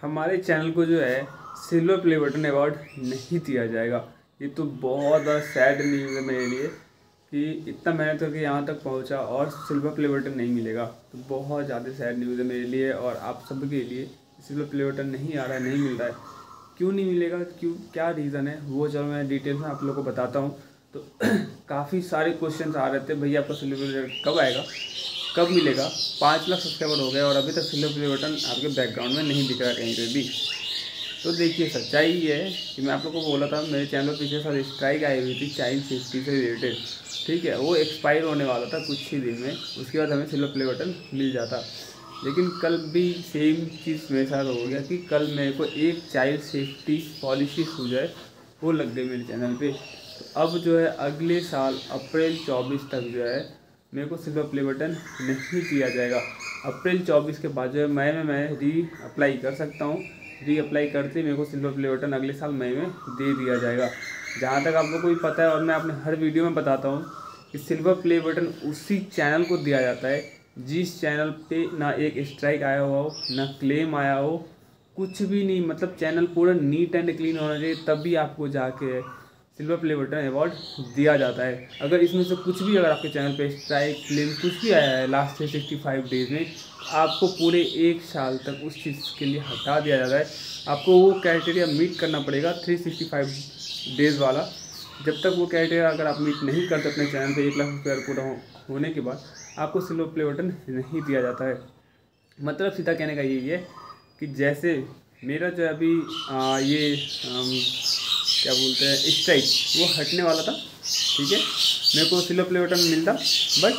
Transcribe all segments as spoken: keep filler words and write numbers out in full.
हमारे चैनल को जो है सिल्वर प्ले बटन अवार्ड नहीं दिया जाएगा। ये तो बहुत बड़ा सैड न्यूज़ है मेरे लिए कि इतना मेहनत करके यहाँ तक पहुँचा और सिल्वर प्ले बटन नहीं मिलेगा। तो बहुत ज़्यादा सैड न्यूज़ है मेरे लिए और आप सब के लिए। सिल्वर प्ले बटन नहीं आ रहा है, नहीं मिल रहा है। क्यों नहीं मिलेगा, क्यों, क्या रीज़न है, वो चलो मैं डिटेल्स में आप लोगों को बताता हूँ। तो काफ़ी सारे क्वेश्चन आ रहे थे, भैया आपका सिल्वर प्ले बटन कब आएगा, कब मिलेगा। पाँच लाख सब्सक्राइबर हो गए और अभी तक सिल्वर प्ले बटन आपके बैकग्राउंड में नहीं दिख रहा कहीं पे भी। तो देखिए सच्चाई ये है कि मैं आप लोगों को बोला था मेरे चैनल पर पिछले साल स्ट्राइक आई हुई थी चाइल्ड सेफ्टी से रिलेटेड, ठीक है। वो एक्सपायर होने वाला था कुछ ही दिन में, उसके बाद हमें सिल्वर प्ले बटन मिल जाता। लेकिन कल भी सेम चीज़ मेरे साथ हो गया कि कल मेरे को एक चाइल्ड सेफ्टी पॉलिसी हो जाए वो लग गई मेरे चैनल पे। तो अब जो है अगले साल अप्रैल चौबीस तक जो है मेरे को सिल्वर प्ले बटन नहीं दिया जाएगा। अप्रैल चौबीस के बाद जो है मई में मैं री अप्लाई कर सकता हूँ। री अप्लाई करते मेरे को सिल्वर प्ले बटन अगले साल मई में दे दिया जाएगा। जहाँ तक आप लोग को भी पता है और मैं अपने हर वीडियो में बताता हूँ कि सिल्वर प्ले बटन उसी चैनल को दिया जाता है जिस चैनल पे ना एक स्ट्राइक आया हुआ हो, ना क्लेम आया हो, कुछ भी नहीं। मतलब चैनल पूरा नीट एंड क्लीन होना चाहिए, तब भी आपको जाके सिल्वर प्ले बटन अवार्ड दिया जाता है। अगर इसमें से कुछ भी अगर आपके चैनल पे स्ट्राइक, क्लेम कुछ भी आया है last three sixty five days में, आपको पूरे एक साल तक उस चीज़ के लिए हटा दिया जाता है। आपको वो क्राइटेरिया मीट करना पड़ेगा थ्री सिक्सटी फाइव डेज़ वाला। जब तक वो क्राइटेरिया अगर आप मीट नहीं करते अपने चैनल पे एक लाख सब्सक्राइबर पूरा हो, होने के बाद आपको सिल्वर प्ले बटन नहीं दिया जाता है। मतलब सीधा कहने का यही है कि जैसे मेरा जो अभी आ, ये आम, क्या बोलते हैं स्ट्राइक, वो हटने वाला था, ठीक है। मेरे को सिल्वर प्ले बटन मिलता, बट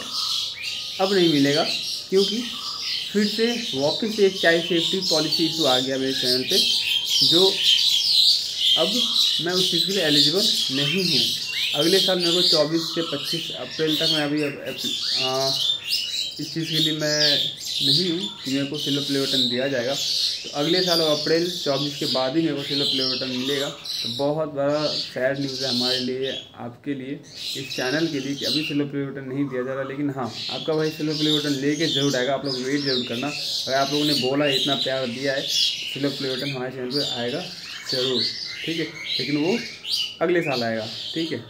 अब नहीं मिलेगा क्योंकि फिर से वापस एक चाइल्ड सेफ्टी पॉलिसी इशू आ गया मेरे चैनल पे, जो अब मैं उस चीज़ के लिए एलिजिबल नहीं हूँ। अगले साल मेरे को चौबीस से पच्चीस अप्रैल तक मैं अभी आ, इस चीज़ के लिए मैं नहीं हूँ कि मेरे को सिल्वर प्ले बटन दिया जाएगा। तो अगले साल अप्रैल चौबीस के बाद ही मेरे को सिल्वर प्ले बटन मिलेगा। तो बहुत बड़ा सैड न्यूज़ है हमारे लिए, आपके लिए, इस चैनल के लिए कि अभी सिल्वर प्ले बटन नहीं दिया जा रहा। लेकिन हाँ, आपका भाई सिल्वर प्ले बटन लेके जरूर आएगा। आप लोग वेट जरूर करना। अगर आप लोगों ने बोला है, इतना प्यार दिया है, सिल्वर प्ले बटन हमारे चैनल पर आएगा ज़रूर, ठीक है। लेकिन वो अगले साल आएगा, ठीक है।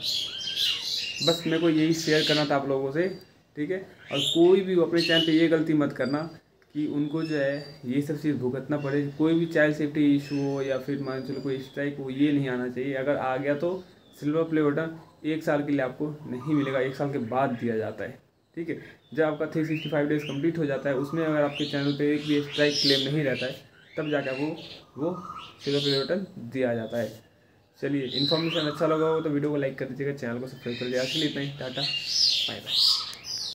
बस मेरे को यही शेयर करना था आप लोगों से, ठीक है। और कोई भी अपने चैनल पे ये गलती मत करना कि उनको जो है ये सब चीज़ भुगतना पड़े। कोई भी चाइल्ड सेफ्टी इशू हो या फिर मान चलो कोई स्ट्राइक हो, ये नहीं आना चाहिए। अगर आ गया तो सिल्वर प्ले बटन एक साल के लिए आपको नहीं मिलेगा, एक साल के बाद दिया जाता है, ठीक है। जब आपका three sixty five days complete हो जाता है, उसमें अगर आपके चैनल पर एक भी स्ट्राइक क्लेम नहीं रहता है, तब जाकर आपको वो सिल्वर प्ले बटन दिया जाता है। चलिए, इन्फॉर्मेशन अच्छा लगा हो तो वीडियो को लाइक कर दीजिएगा, चैनल को सब्सक्राइब कर दीजिएगा। आज के लिए इतना ही, टाटा बाय बाय।